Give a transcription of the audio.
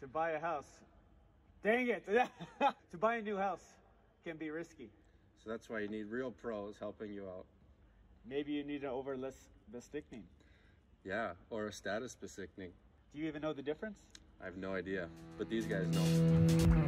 to buy a house, dang it, to buy a new house can be risky. So that's why you need real pros helping you out. Maybe you need an Överlåtelsebesiktning. Yeah, or a status besiktning. Do you even know the difference? I have no idea, but these guys know.